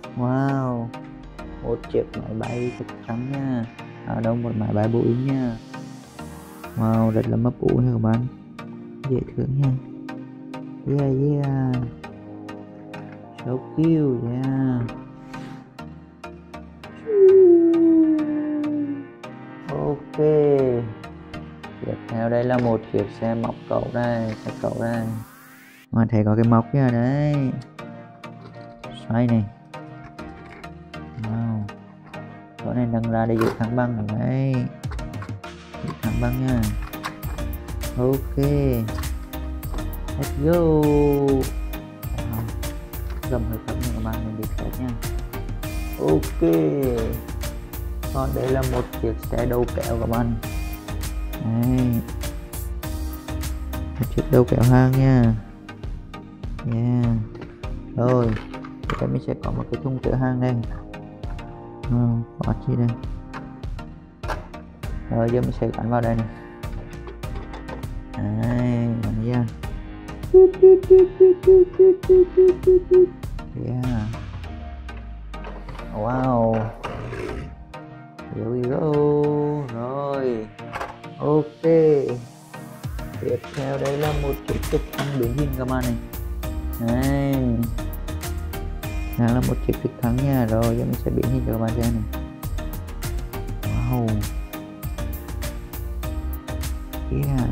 Wow, một chiếc máy bay cực trắng nha. Ở đâu một máy bay Boeing nha. Wow, rất là mấp ủ nha các bạn, dễ thương nha. Yeah yeah, so cute yeah. Ok, tiếp theo đây là một chiếc xe móc cẩu đây, xe cẩu đây. Mà thấy có cái móc nha đấy, xoay này. Wow, chỗ này nâng ra để giữ thẳng băng này đấy, giữ thẳng băng nha. Ok, let's go. Wow, gầm hơi thấp nha các bạn, mình bị khét nha. Ok, còn đây là một chiếc xe đầu kéo các bạn. Đây, một chiếc đầu kéo hàng nha. Yeah. Rồi, thì mình sẽ có một cái thùng chứa hàng đây. Có chi đây. Rồi giờ mình sẽ gắn vào đây này. Đấy, gắn ra. Yeah. Wow. Here we go. Rồi. Ok. Tiếp theo đây là một chiếc trực thăng biến hình các bạn này. Đây. Đây là một chiếc trực thăng nha. Rồi giờ mình sẽ biến hình cho các bạn xem này. Wow. Yeah.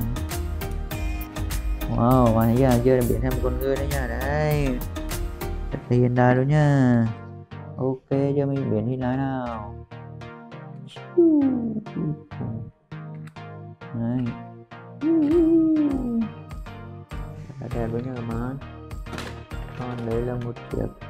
Wow, và giờ là biến thành một con người đấy nha. Đấy, rất là hiện đại luôn nha. Ok, giờ mình biến hình lại nào. Đấy, rất là đẹp luôn nha các bạn. Còn đây là một chiếc